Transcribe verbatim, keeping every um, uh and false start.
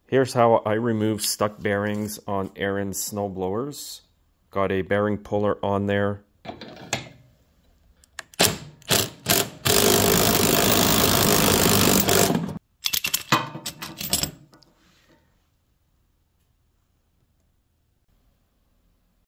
Here's how I remove stuck bearings on Aaron's snow blowers. Got a bearing puller on there.